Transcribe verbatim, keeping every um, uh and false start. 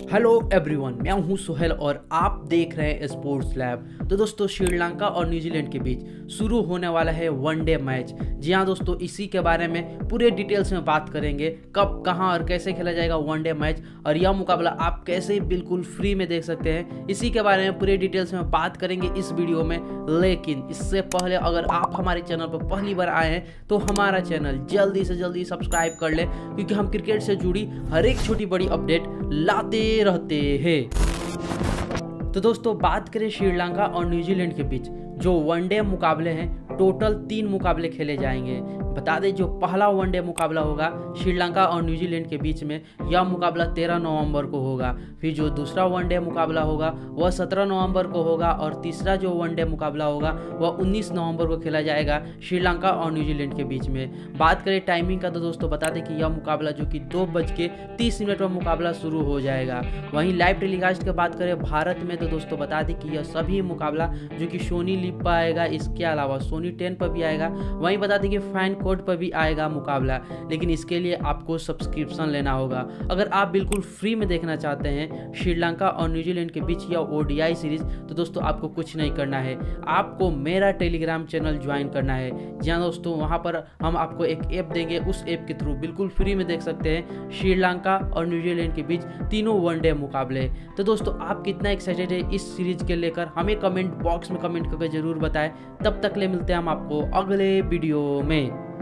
Hello everyone, मैं हूं सुहेल और आप देख रहे हैं स्पोर्ट्स लैब। तो दोस्तों, श्रीलंका और न्यूजीलैंड के बीच शुरू होने वाला है वनडे मैच। जी हाँ दोस्तों, इसी के बारे में पूरे डिटेल्स में बात करेंगे, कब कहां और कैसे खेला जाएगा वनडे मैच, और यह मुकाबला आप कैसे बिल्कुल फ्री में देख सकते हैं। इसी के बारे में पूरे डिटेल्स में बात करेंगे इस वीडियो में। लेकिन इससे पहले अगर आप हमारे चैनल पर पहली बार आए हैं तो हमारा चैनल जल्दी से जल्दी सब्सक्राइब कर लें, क्योंकि हम क्रिकेट से जुड़ी हर एक छोटी बड़ी अपडेट लाते रहते हैं। तो दोस्तों, बात करें श्रीलंका और न्यूजीलैंड के बीच जो वनडे मुकाबले हैं, टोटल तीन मुकाबले खेले जाएंगे। बता दें, जो पहला वनडे मुकाबला होगा श्रीलंका और न्यूजीलैंड के बीच में, यह मुकाबला तेरह नवंबर को होगा। फिर जो दूसरा वनडे मुकाबला होगा वह सत्रह नवंबर को होगा, और तीसरा जो वनडे मुकाबला होगा वह उन्नीस नवंबर को खेला जाएगा श्रीलंका और न्यूजीलैंड के बीच में। बात करें टाइमिंग का, तो दोस्तों बता दें कि यह मुकाबला जो कि दो बज के तीस मिनट में मुकाबला शुरू हो जाएगा। वहीं लाइव टेलीकास्ट की बात करें भारत में, तो दोस्तों बता दें कि यह सभी मुकाबला जो कि सोनी लिव पर आएगा, इसके अलावा सोनी टेन पर भी आएगा। वहीं बता दें कि फैन कोड पर भी आएगा मुकाबला, लेकिन इसके लिए आपको सब्सक्रिप्शन लेना होगा। अगर आप बिल्कुल फ्री में देखना चाहते हैं श्रीलंका और न्यूजीलैंड के बीच या ओडीआई सीरीज, तो दोस्तों आपको कुछ नहीं करना है, आपको मेरा टेलीग्राम चैनल ज्वाइन करना है। जी हाँ दोस्तों, वहाँ पर हम आपको एक ऐप देंगे, उस ऐप के थ्रू बिल्कुल फ्री में देख सकते हैं श्रीलंका और न्यूजीलैंड के बीच तीनों वनडे मुकाबले। तो दोस्तों, आप कितना एक्साइटेड है इस सीरीज के लेकर, हमें कमेंट बॉक्स में कमेंट करके जरूर बताएं। तब तक ले मिलते हैं हम आपको अगले वीडियो में।